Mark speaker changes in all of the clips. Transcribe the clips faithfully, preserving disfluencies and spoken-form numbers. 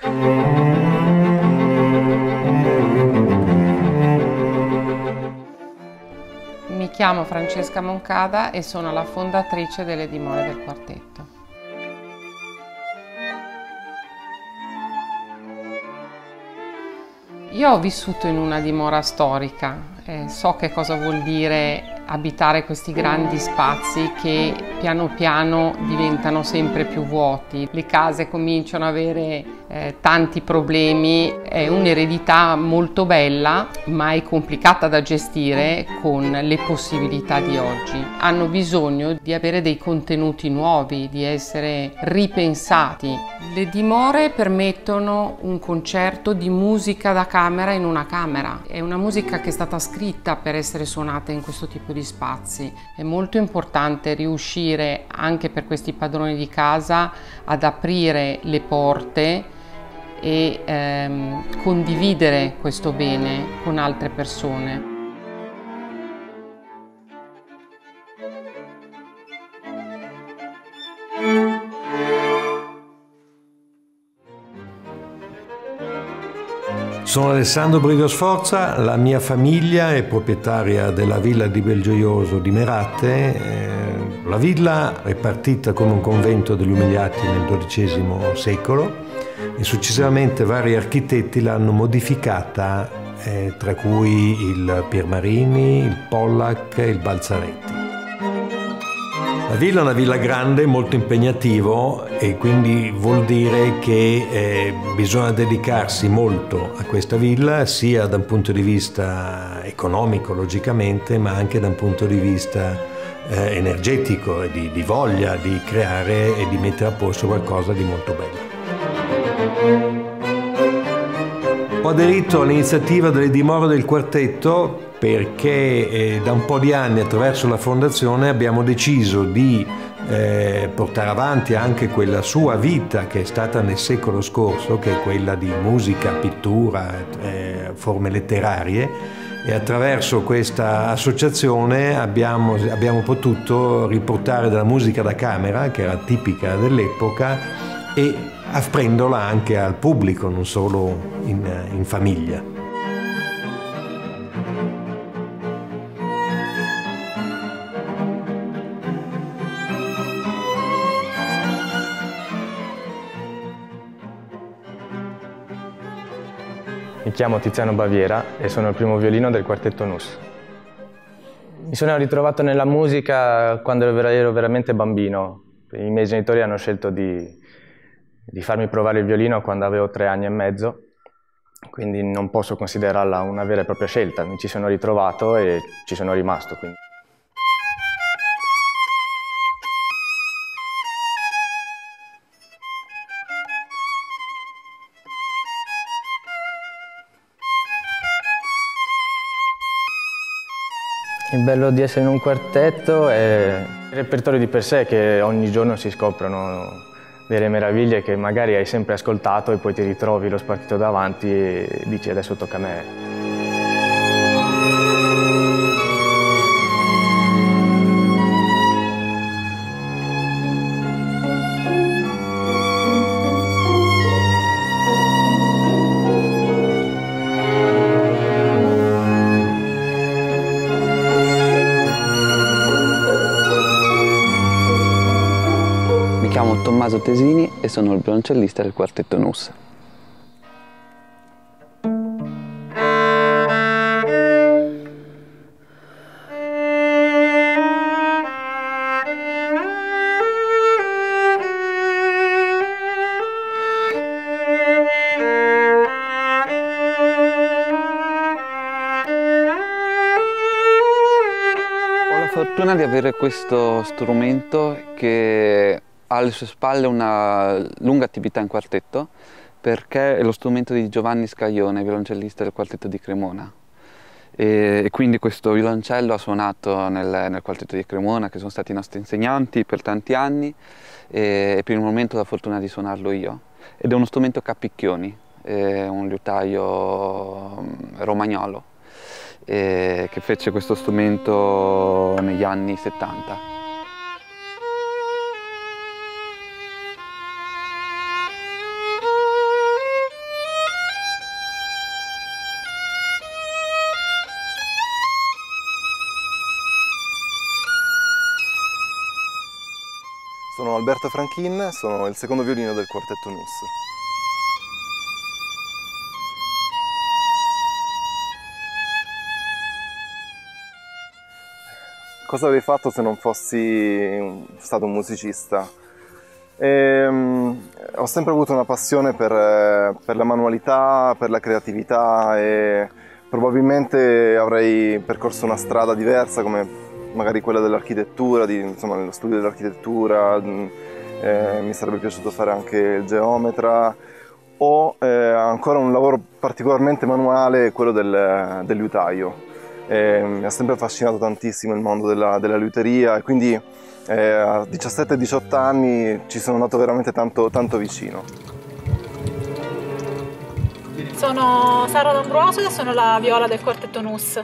Speaker 1: Mi chiamo Francesca Moncada e sono la fondatrice delle Dimore del Quartetto. Io ho vissuto in una dimora storica, eh, so che cosa vuol dire abitare questi grandi spazi che piano piano diventano sempre più vuoti. Le case cominciano ad avere eh, tanti problemi, è un'eredità molto bella ma è complicata da gestire con le possibilità di oggi. Hanno bisogno di avere dei contenuti nuovi, di essere ripensati. Le dimore permettono un concerto di musica da camera in una camera. È una musica che è stata scritta per essere suonata in questo tipo di spazi. È molto importante riuscire anche per questi padroni di casa ad aprire le porte e ehm, condividere questo bene con altre persone.
Speaker 2: Sono Alessandro Brivio Sforza, la mia famiglia è proprietaria della villa di Belgioioso di Merate. La villa è partita come un convento degli Umiliati nel dodicesimo secolo e successivamente vari architetti l'hanno modificata, eh, tra cui il Piermarini, il Pollack e il Balzaretti. La villa è una villa grande, molto impegnativo e quindi vuol dire che eh, bisogna dedicarsi molto a questa villa sia da un punto di vista economico logicamente ma anche da un punto di vista eh, energetico e di, di voglia di creare e di mettere a posto qualcosa di molto bello. Ho aderito all'iniziativa delle Dimore del Quartetto perché eh, da un po' di anni attraverso la fondazione abbiamo deciso di eh, portare avanti anche quella sua vita che è stata nel secolo scorso, che è quella di musica, pittura, eh, forme letterarie, e attraverso questa associazione abbiamo, abbiamo potuto riportare della musica da camera, che era tipica dell'epoca, e apprenderla anche al pubblico, non solo in, in famiglia.
Speaker 3: Mi chiamo Tiziano Baviera e sono il primo violino del quartetto N U S. Mi sono ritrovato nella musica quando ero veramente bambino. I miei genitori hanno scelto di, di farmi provare il violino quando avevo tre anni e mezzo, quindi non posso considerarla una vera e propria scelta. Mi ci sono ritrovato e ci sono rimasto. Quindi. Il bello di essere in un quartetto è il repertorio di per sé, che ogni giorno si scoprono delle meraviglie che magari hai sempre ascoltato e poi ti ritrovi lo spartito davanti e dici adesso tocca a me.
Speaker 4: Mi chiamo Tommaso Tesini e sono il violoncellista del quartetto N U S. Ho la fortuna di avere questo strumento che ha alle sue spalle una lunga attività in quartetto, perché è lo strumento di Giovanni Scaglione, violoncellista del quartetto di Cremona. E, e quindi questo violoncello ha suonato nel, nel quartetto di Cremona, che sono stati i nostri insegnanti per tanti anni, e, e per il momento ho la fortuna di suonarlo io. Ed è uno strumento Capicchioni, è un liutaio romagnolo, e, che fece questo strumento negli anni settanta.
Speaker 5: Sono Alberto Franchin, sono il secondo violino del quartetto Nus. Cosa avrei fatto se non fossi stato un musicista? Ehm, ho sempre avuto una passione per, per la manualità, per la creatività e probabilmente avrei percorso una strada diversa come magari quella dell'architettura, di, insomma nello studio dell'architettura, eh, mi sarebbe piaciuto fare anche il geometra o eh, ancora un lavoro particolarmente manuale, quello del, del liutaio. Eh, mi ha sempre affascinato tantissimo il mondo della, della liuteria e quindi eh, a diciassette diciotto anni ci sono andato veramente tanto, tanto vicino.
Speaker 6: Sono Sara D'Ambrosio e sono la viola del quartetto Nus.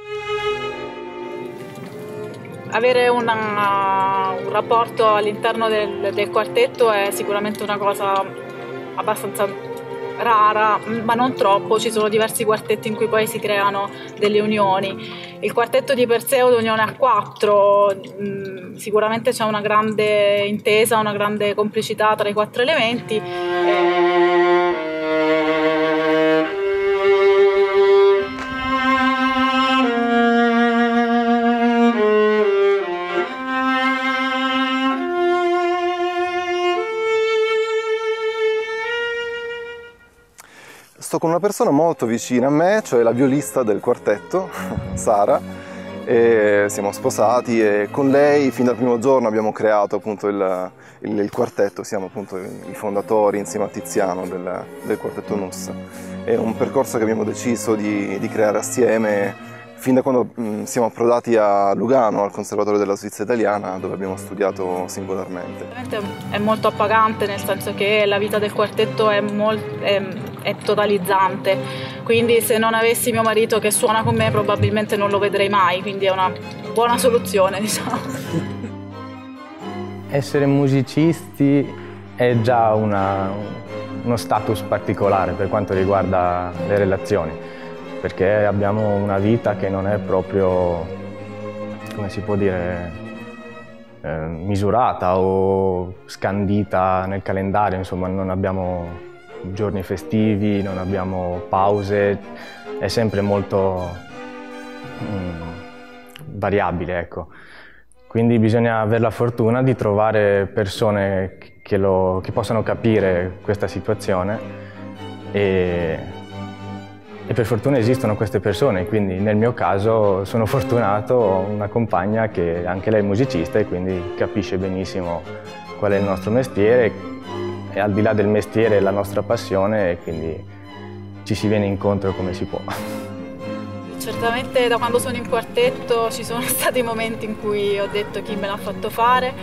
Speaker 6: Avere una, un rapporto all'interno del, del quartetto è sicuramente una cosa abbastanza rara, ma non troppo. Ci sono diversi quartetti in cui poi si creano delle unioni. Il quartetto di per sé è un'unione a quattro, mh, sicuramente c'è una grande intesa, una grande complicità tra i quattro elementi. E...
Speaker 5: Sto con una persona molto vicina a me, cioè la violista del quartetto, Sara, e siamo sposati e con lei fin dal primo giorno abbiamo creato appunto il, il, il quartetto, siamo appunto i fondatori insieme a Tiziano del, del quartetto Nus. È un percorso che abbiamo deciso di, di creare assieme fin da quando mh, siamo approdati a Lugano, al Conservatorio della Svizzera Italiana, dove abbiamo studiato singolarmente.
Speaker 6: È molto appagante, nel senso che la vita del quartetto è, è, è totalizzante, quindi se non avessi mio marito che suona con me probabilmente non lo vedrei mai, quindi è una buona soluzione, diciamo.
Speaker 3: Essere musicisti è già una, uno status particolare per quanto riguarda le relazioni, perché abbiamo una vita che non è proprio, come si può dire, eh, misurata o scandita nel calendario, insomma non abbiamo giorni festivi, non abbiamo pause, è sempre molto mm, variabile, ecco. Quindi bisogna avere la fortuna di trovare persone che, lo, che possano capire questa situazione e E per fortuna esistono queste persone, quindi nel mio caso sono fortunato, ho una compagna che anche lei è musicista e quindi capisce benissimo qual è il nostro mestiere e al di là del mestiere la nostra passione e quindi ci si viene incontro come si può.
Speaker 6: Certamente da quando sono in quartetto ci sono stati momenti in cui ho detto chi me l'ha fatto fare,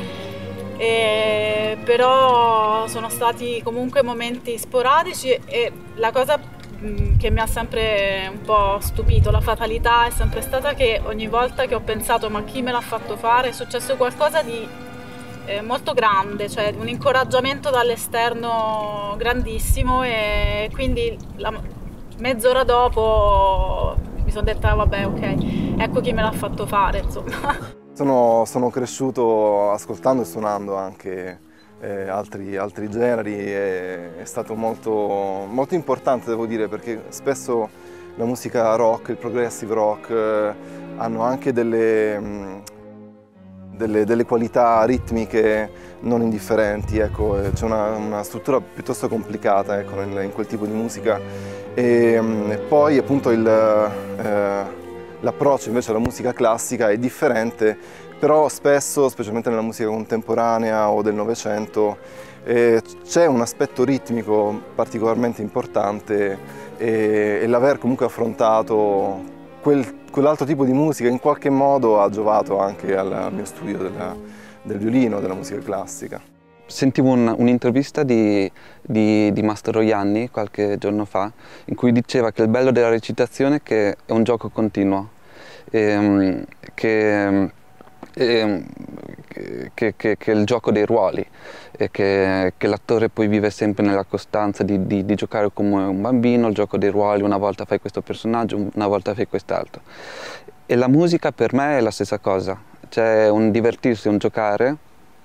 Speaker 6: e però sono stati comunque momenti sporadici e la cosa che mi ha sempre un po' stupito, la fatalità è sempre stata che ogni volta che ho pensato ma chi me l'ha fatto fare è successo qualcosa di eh, molto grande, cioè un incoraggiamento dall'esterno grandissimo e quindi la, mezz'ora dopo mi sono detta vabbè ok, ecco chi me l'ha fatto fare, insomma.
Speaker 5: Sono, sono cresciuto ascoltando e suonando anche Eh, altri, altri generi e è stato molto, molto importante, devo dire, perché spesso la musica rock, il progressive rock eh, hanno anche delle, mh, delle, delle qualità ritmiche non indifferenti, ecco, c'è una, una struttura piuttosto complicata, ecco, in, in quel tipo di musica e, mh, e poi appunto il, eh, l'approccio invece alla musica classica è differente. Però spesso, specialmente nella musica contemporanea o del Novecento, eh, c'è un aspetto ritmico particolarmente importante e, e l'aver comunque affrontato quel, quell'altro tipo di musica in qualche modo ha giovato anche al, al mio studio della, del violino, della musica classica.
Speaker 4: Sentivo un, un'intervista di, di, di Mastro Ianni qualche giorno fa in cui diceva che il bello della recitazione è che è un gioco continuo, e, che Che, che, che, che è il gioco dei ruoli e che, che l'attore poi vive sempre nella costanza di, di, di giocare come un bambino, il gioco dei ruoli, una volta fai questo personaggio, una volta fai quest'altro. E la musica per me è la stessa cosa, c'è un divertirsi, un giocare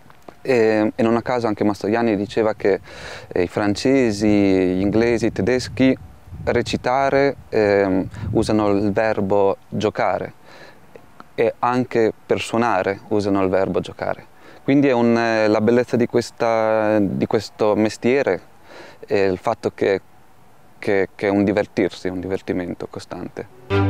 Speaker 4: E, e non a caso anche Mastroianni diceva che eh, i francesi, gli inglesi, i tedeschi recitare eh, usano il verbo giocare e anche per suonare usano il verbo giocare. Quindi è un, eh, la bellezza di, questa, di questo mestiere è il fatto che, che, che è un divertirsi, un divertimento costante.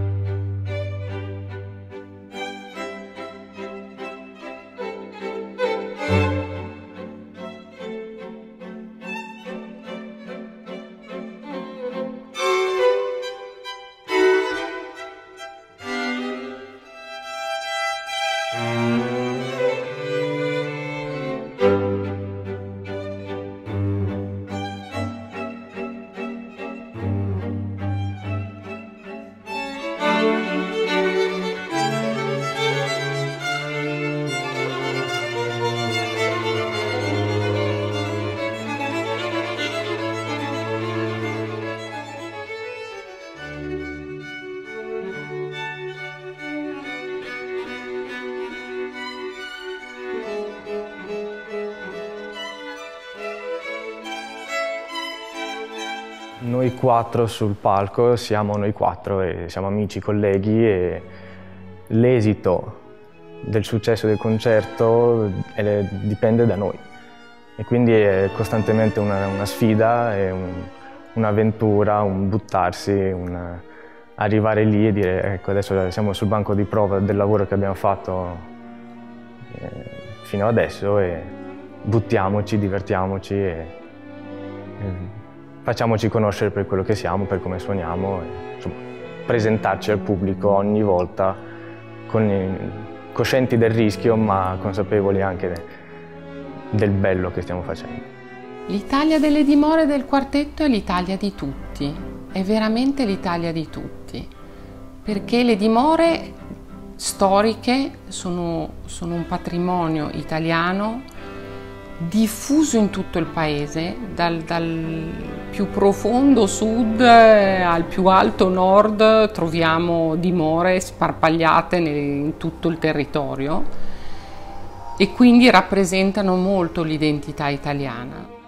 Speaker 3: Noi quattro sul palco siamo noi quattro e siamo amici, colleghi, e l'esito del successo del concerto dipende da noi. E quindi è costantemente una, una sfida, un, un'avventura, un buttarsi, un arrivare lì e dire ecco adesso siamo sul banco di prova del lavoro che abbiamo fatto eh, fino adesso e buttiamoci, divertiamoci e, e facciamoci conoscere per quello che siamo, per come suoniamo, e, insomma, presentarci al pubblico ogni volta con, coscienti del rischio ma consapevoli anche de, del bello che stiamo facendo.
Speaker 1: L'Italia delle dimore del quartetto è l'Italia di tutti, è veramente l'Italia di tutti, perché le dimore storiche sono, sono un patrimonio italiano diffuso in tutto il paese, dal, dal più profondo sud al più alto nord troviamo dimore sparpagliate in tutto il territorio e quindi rappresentano molto l'identità italiana.